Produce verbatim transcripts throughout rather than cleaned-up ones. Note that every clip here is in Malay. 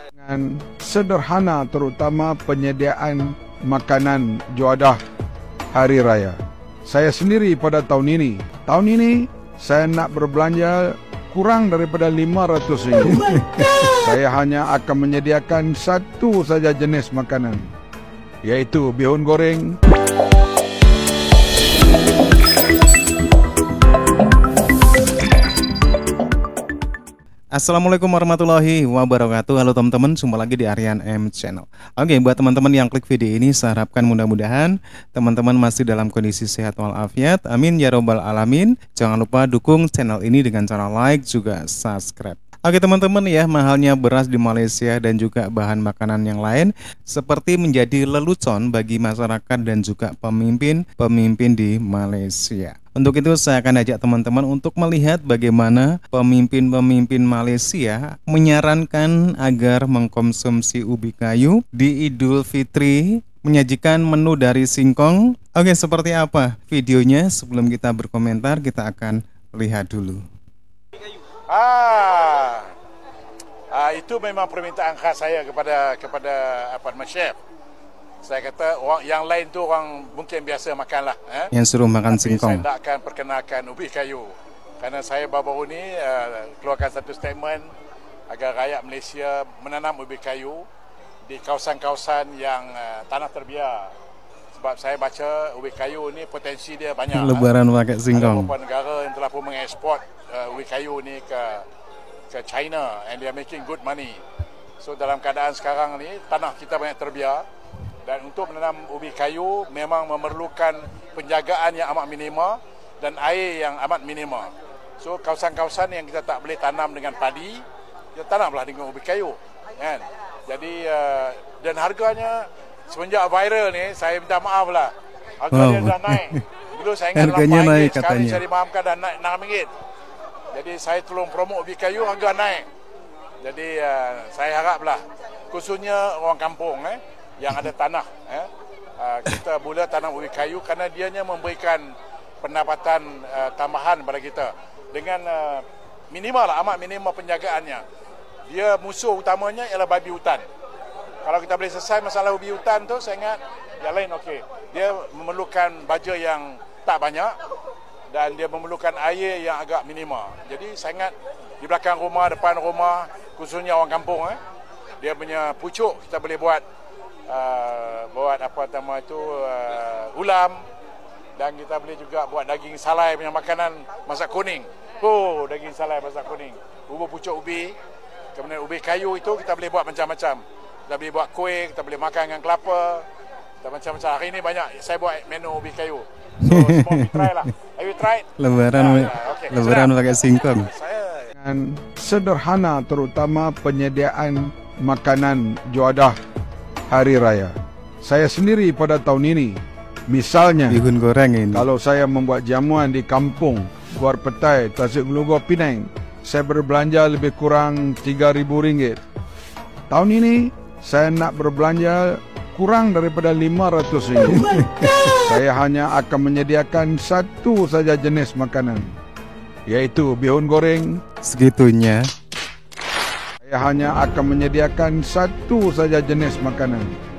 Dengan sederhana terutama penyediaan makanan juadah hari raya. Saya sendiri pada tahun ini, tahun ini saya nak berbelanja kurang daripada lima ratus ringgit. Saya hanya akan menyediakan satu saja jenis makanan, yaitu bihun goreng. Assalamualaikum warahmatullahi wabarakatuh. Halo teman-teman, jumpa lagi di Aryan M Channel. Oke, buat teman-teman yang klik video ini, saya harapkan mudah-mudahan teman-teman masih dalam kondisi sehat walafiat. Amin ya robbal alamin. Jangan lupa dukung channel ini dengan cara like juga subscribe. Oke teman-teman ya, mahalnya beras di Malaysia dan juga bahan makanan yang lain seperti menjadi lelucon bagi masyarakat dan juga pemimpin-pemimpin di Malaysia. Untuk itu saya akan ajak teman-teman untuk melihat bagaimana pemimpin-pemimpin Malaysia menyarankan agar mengkonsumsi ubi kayu di Idul Fitri, menyajikan menu dari singkong. Oke, seperti apa videonya? Sebelum kita berkomentar, kita akan lihat dulu. Ah, ah itu memang permintaan khas saya kepada kepada apartmen chef. Saya kata orang yang lain tu orang mungkin biasa makanlah, eh? Yang suruh makan Tapi singkong. saya tak akan perkenalkan ubi kayu. Kerana saya baru-baru ni uh, keluarkan satu statement agar rakyat Malaysia menanam ubi kayu di kawasan-kawasan yang uh, tanah terbiar. Sebab saya baca ubi kayu ni potensi dia banyak. Lebaran eh? pakai singkong. Ada beberapa negara yang telah pun mengeksport uh, ubi kayu ni ke ke China and they are making good money. So dalam keadaan sekarang ni tanah kita banyak terbiar. Dan untuk menanam ubi kayu memang memerlukan penjagaan yang amat minima dan air yang amat minima. So kawasan-kawasan yang kita tak boleh tanam dengan padi, kita tanamlah dengan ubi kayu, kan? Jadi uh, dan harganya semenjak viral ni, saya minta maaf lah, harga wow. dia dah naik. Dulu saya ingat harganya lapan naik ringgit, sekarang katanya. saya dimahamkan dah naik enam ringgit. Jadi saya tolong promote ubi kayu, harga naik. Jadi uh, saya haraplah, khususnya orang kampung, eh, yang ada tanah, eh, uh, kita mula tanam ubi kayu kerana dianya memberikan pendapatan uh, tambahan kepada kita dengan uh, minimal lah, amat minimal penjagaannya. Dia musuh utamanya ialah babi hutan. Kalau kita boleh selesai masalah ubi hutan tu, saya ingat yang lain okey. Dia memerlukan baja yang tak banyak dan dia memerlukan air yang agak minima. Jadi saya ingat di belakang rumah, depan rumah, khususnya orang kampung, eh, dia punya pucuk kita boleh buat Uh, buat apa nama itu uh, ulam, dan kita boleh juga buat daging salai punya makanan masak kuning. Oh, daging salai masak kuning, bubur pucuk ubi, kemudian ubi kayu itu kita boleh buat macam-macam. Kita boleh buat kuih, kita boleh makan dengan kelapa, kita macam-macam. Hari ini banyak saya buat menu ubi kayu. So semua kita try lah. Have you tried? Lebaran, Nah, nah, okay. lebaran pakai singkong. Saya Dengan sederhana terutama penyediaan makanan juadah hari raya. Saya sendiri pada tahun ini, misalnya Bihun goreng ini. kalau saya membuat jamuan di kampung Kuar Petai, Tasik Gelugor, Penang, saya berbelanja lebih kurang tiga ribu ringgit. Tahun ini saya nak berbelanja kurang daripada lima ratus ringgit. Saya hanya akan menyediakan satu saja jenis makanan, yaitu bihun goreng. Segitunya. Saya hanya akan menyediakan satu saja jenis makanan,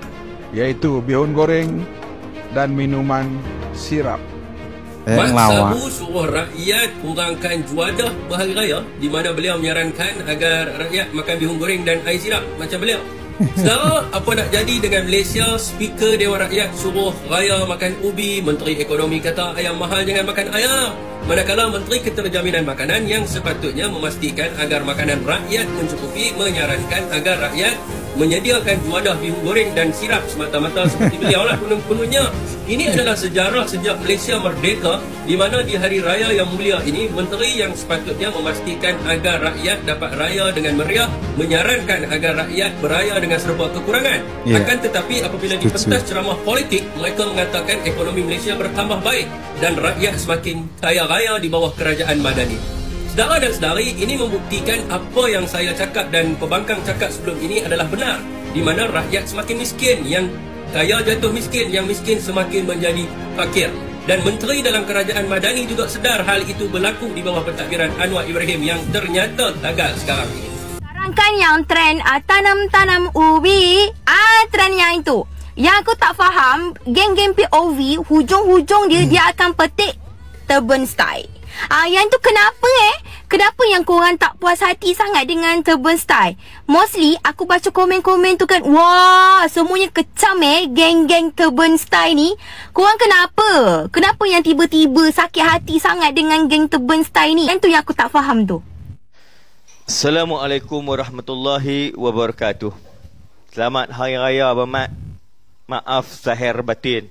yaitu bihun goreng dan minuman sirap. Eh, Mat lawak. Sabu suruh rakyat kurangkan juadah berhari raya, di mana beliau menyarankan agar rakyat makan bihun goreng dan air sirap macam beliau. Saudara, apa nak jadi dengan Malaysia? Speaker Dewan Rakyat suruh raya makan ubi, Menteri Ekonomi kata ayam mahal jangan makan ayam. Manakala Menteri Keterjaminan Makanan yang sepatutnya memastikan agar makanan rakyat mencukupi menyarankan agar rakyat menyediakan juadah bihun goreng dan sirap semata-mata seperti beliau lah penuh-penuhnya. Ini adalah sejarah sejak Malaysia merdeka, di mana di hari raya yang mulia ini, menteri yang sepatutnya memastikan agar rakyat dapat raya dengan meriah, menyarankan agar rakyat beraya dengan serba kekurangan. Yeah. Akan tetapi apabila dipentas ceramah politik, mereka mengatakan ekonomi Malaysia bertambah baik dan rakyat semakin kaya raya di bawah kerajaan Madani. Saudara dan saudari, ini membuktikan apa yang saya cakap dan pembangkang cakap sebelum ini adalah benar, di mana rakyat semakin miskin, yang kaya jatuh miskin, yang miskin semakin menjadi fakir. Dan menteri dalam kerajaan Madani juga sedar hal itu berlaku di bawah pentadbiran Anwar Ibrahim yang ternyata gagal sekarang ini. Sekarang kan yang trend uh, tanam-tanam ubi. Ah, trend yang itu. Yang aku tak faham, geng-geng P O V, hujung-hujung dia, hmm. dia akan petik turban style. Ah, yang tu kenapa eh? Kenapa yang korang tak puas hati sangat dengan turban style? Mostly, aku baca komen-komen tu kan, wah, semuanya kecam eh, geng-geng turban style ni. Korang kenapa? Kenapa yang tiba-tiba sakit hati sangat dengan geng turban style ni? Yang tu yang aku tak faham tu. Assalamualaikum warahmatullahi wabarakatuh. Selamat Hari Raya Abang Mat. Maaf zahir batin.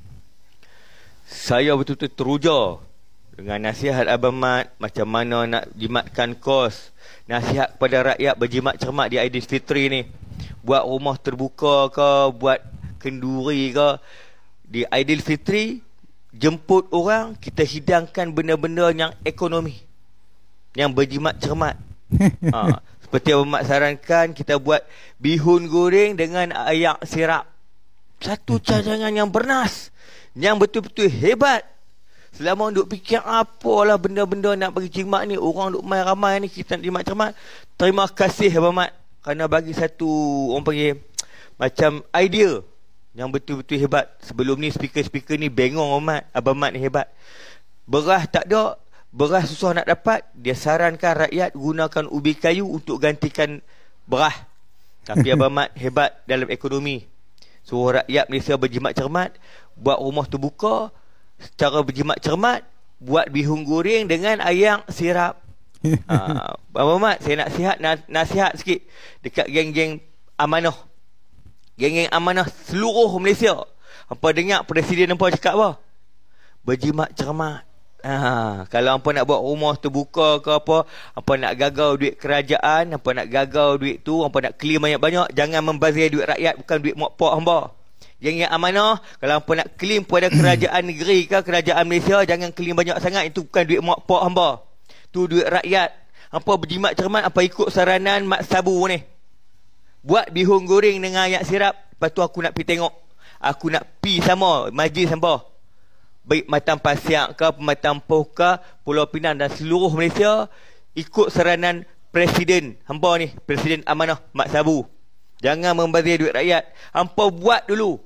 Saya betul-betul teruja dengan nasihat Abang Mat macam mana nak jimatkan kos. Nasihat kepada rakyat berjimat cermat di Aidilfitri ni. Buat rumah terbuka ke, buat kenduri ke. Di Aidilfitri, jemput orang, kita hidangkan benda-benda yang ekonomi, yang berjimat cermat. ha, Seperti Abang Mat sarankan, kita buat bihun goreng dengan ayak sirap. Satu cadangan yang bernas, yang betul-betul hebat. Selama duk fikir apalah benda-benda nak bagi jimat ni, orang duk main ramai ni, kita nak jimat cermat. Terima kasih Abang Mat kerana bagi satu, orang panggil macam idea yang betul-betul hebat. Sebelum ni speaker-speaker ni bengong Abang Mat, Abang Mat ni hebat. Beras tak ada, beras susah nak dapat, dia sarankan rakyat gunakan ubi kayu untuk gantikan beras. Tapi Abang Mat hebat dalam ekonomi. Suruh rakyat Malaysia berjimat cermat, buat rumah terbuka secara berjimat cermat, buat bihun goreng dengan ayam sirap. ha, Abang Mat, saya nak sihat, nasihat sikit dekat geng-geng amanah. Geng-geng amanah seluruh Malaysia. Apa dengar Presiden apa cakap apa? Berjimat cermat. Ha, kalau hampa nak buat rumah terbuka ke apa, hampa nak gagal duit kerajaan, hampa nak gagal duit tu, hampa nak claim banyak-banyak, jangan membazir duit rakyat, bukan duit mak pak hamba. Yang yang amanah, kalau hampa nak claim pada kerajaan negeri ke kerajaan Malaysia, jangan claim banyak sangat, itu bukan duit mak pak hamba. Tu duit rakyat. Hampa berjimat cermat, hampa ikut saranan Mak Sabu ni. Buat bihun goreng dengan ayak sirap, lepas tu aku nak pergi tengok. Aku nak pi sama majlis hampa. Baik Matan Pasiak ke, Pematang Poh ke, Pulau Pinang dan seluruh Malaysia, ikut saranan Presiden hampa ni, Presiden amanah Mak Sabu. Jangan membazir duit rakyat. Hampa buat dulu.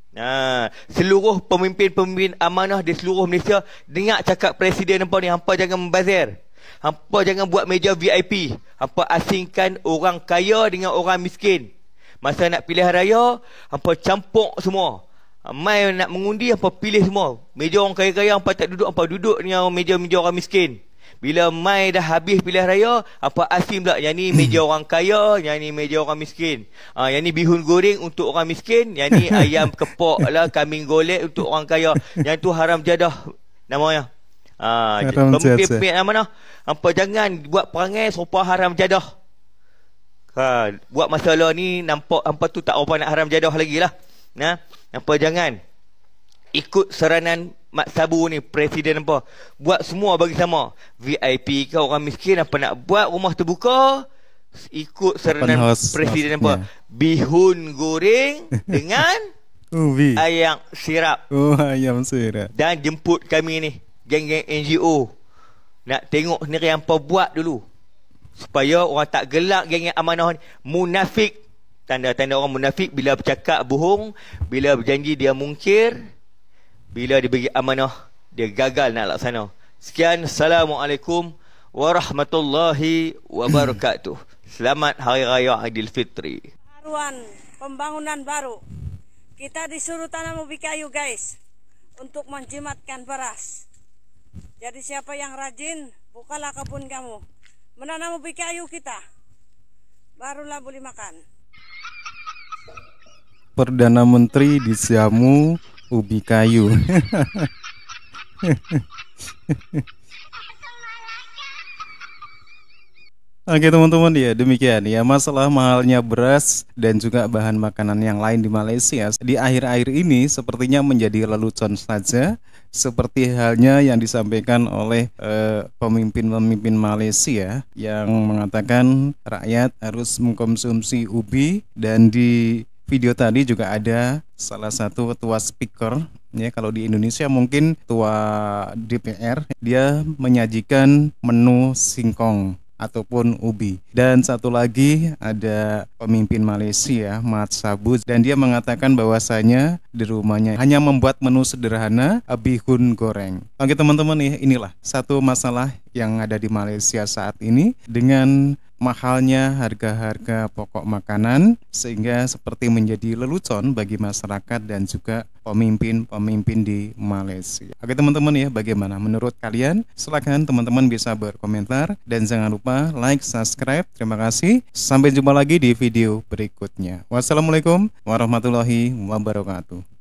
Ha, seluruh pemimpin-pemimpin amanah di seluruh Malaysia dengar cakap Presiden hampa ni, hampa jangan membazir. Hampa jangan buat meja V I P. Hampa asingkan orang kaya dengan orang miskin. Masa nak pilihan raya, hampa campur semua. Mai nak mengundi, hampa pilih semua. Meja orang kaya-kaya, hampa tak duduk, hampa duduk dengan meja-meja orang miskin. Bila mai dah habis pilihan raya, hampa asim pula, yang ni meja orang kaya, yang ni meja orang miskin. ha, Yang ni bihun goreng untuk orang miskin, yang ni ayam kepok lah, kambing golek untuk orang kaya. Yang tu haram jadah namanya. ha, Pemimpin mana, hampa jangan buat perangai serupa haram jadah. ha, Buat masalah ni, nampak hampa tu tak apa nak haram jadah lagi lah. Nah, apa jangan ikut saranan Mak Sabu ni, Presiden apa, buat semua bagi sama. V I P ke orang miskin, apa nak buat rumah terbuka, ikut saranan Presiden apa, yeah. Bihun goreng dengan ubi, ayam sirap. Oh, ayam sirap. Dan jemput kami ni, geng-geng N G O, nak tengok sendiri apa buat dulu, supaya orang tak gelak geng-geng amanah ni. Munafik, tanda-tanda orang munafik, bila bercakap bohong, bila berjanji dia mungkir, bila diberi amanah dia gagal nak laksana. Sekian, Assalamualaikum warahmatullahi wabarakatuh. Selamat Hari Raya Aidilfitri. Haruan pembangunan baru, kita disuruh tanam ubi kayu guys, untuk menjimatkan beras. Jadi siapa yang rajin, bukalah kebun kamu, menanam ubi kayu kita, barulah boleh makan. Perdana Menteri dijamu ubi kayu. Oke teman-teman, ya demikian ya masalah mahalnya beras dan juga bahan makanan yang lain di Malaysia di akhir-akhir ini sepertinya menjadi lelucon saja, seperti halnya yang disampaikan oleh eh, pemimpin-pemimpin Malaysia yang mengatakan rakyat harus mengkonsumsi ubi. Dan di video tadi juga ada salah satu ketua speaker, ya kalau di Indonesia mungkin ketua D P R, dia menyajikan menu singkong. ataupun ubi. Dan satu lagi ada pemimpin Malaysia, Mat Sabu, dan dia mengatakan bahwasanya di rumahnya hanya membuat menu sederhana, bihun goreng. Oke teman-teman, nih inilah satu masalah yang ada di Malaysia saat ini dengan mahalnya harga-harga pokok makanan, sehingga seperti menjadi lelucon bagi masyarakat dan juga pemimpin-pemimpin di Malaysia. Oke teman-teman ya, bagaimana menurut kalian? Silakan teman-teman bisa berkomentar dan jangan lupa like, subscribe. Terima kasih. Sampai jumpa lagi di video berikutnya. Wassalamualaikum warahmatullahi wabarakatuh.